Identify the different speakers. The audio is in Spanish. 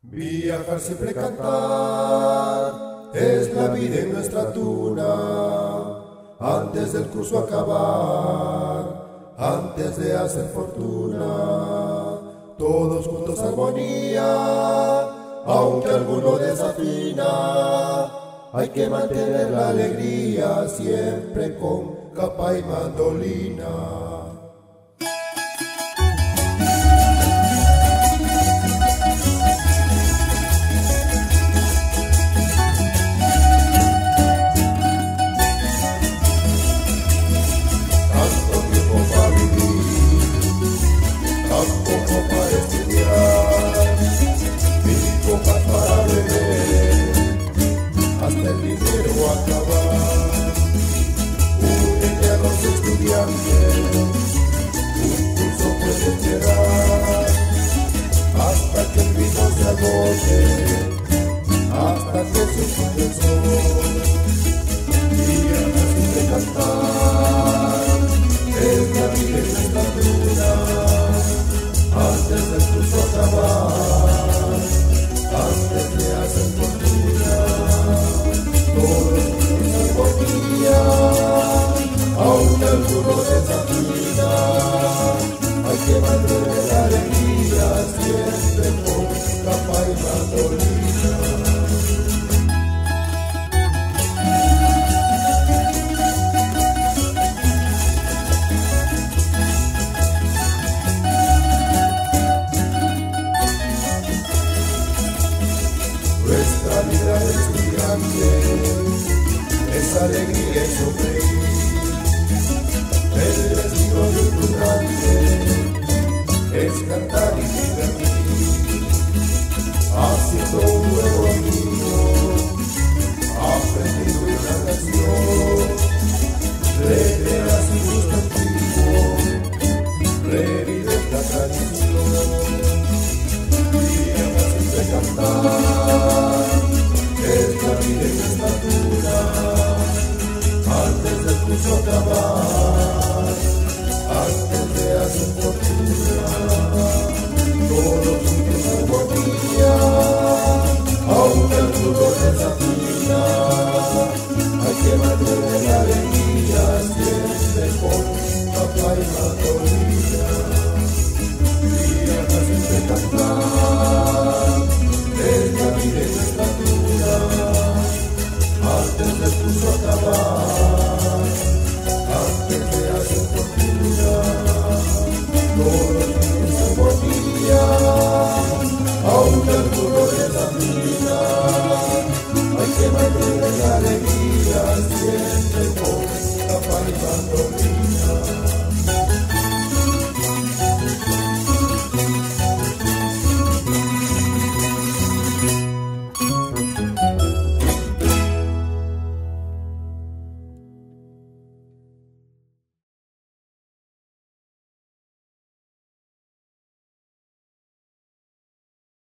Speaker 1: Viajar siempre cantar, es la vida en nuestra tuna. Antes del curso acabar, antes de hacer fortuna, todos juntos armonía, aunque alguno desafina, hay que mantener la alegría siempre con capa y mandolina. Un curso puede esperar hasta que el vino se agote, hasta que se oculte el sol. Y así de cantar es la vida en nuestra tuna. Antes del curso acabar, antes de hacer fortuna, todos juntos armonía, aunque alguno desafina, hay que mantener la alegría siempre con capa y mandolina. Nuestra vida de estudiante es alegría y sonreír. El destino de un grande es cantar y divertir, haciendo un nuevo amigo, aprendiendo una canción, recrea su gusto antiguo, revive la tradición. Y así de cantar es la vida en nuestra tuna. Antes del curso acabar, antes de hacer fortuna, todos juntos armonía, aunque alguno desafina, hay que mantener la alegría siempre con capa y mandolina. Y acá siempre cantar es la vida en nuestra tuna. Antes del curso acabar, antes de hacer fortuna, todos juntos armonía, aunque alguno desafina, hay que mantener la alegría siempre con capa y mandolina.